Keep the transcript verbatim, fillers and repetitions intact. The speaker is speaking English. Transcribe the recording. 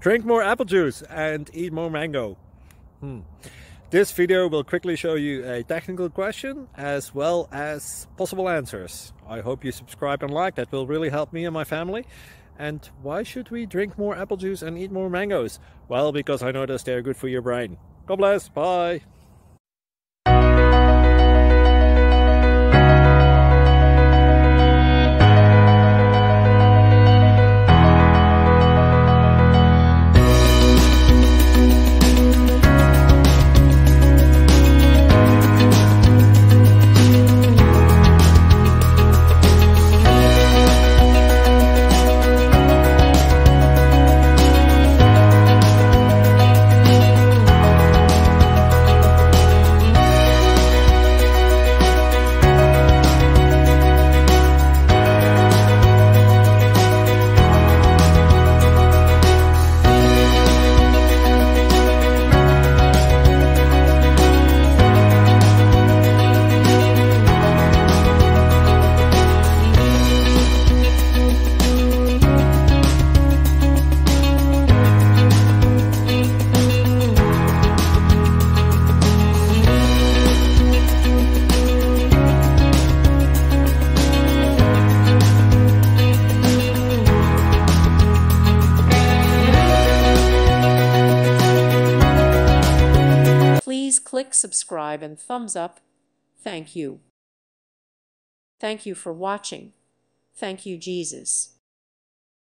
Drink more apple juice and eat more mango. Hmm. This video will quickly show you a technical question as well as possible answers. I hope you subscribe and like, that will really help me and my family. And why should we drink more apple juice and eat more mangoes? Well, because I noticed they're good for your brain. God bless, bye! Please click subscribe and thumbs up. Thank you. Thank you for watching. Thank you, Jesus.